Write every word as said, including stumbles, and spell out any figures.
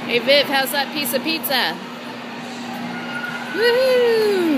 Hey Viv, how's that piece of pizza? Woohoo!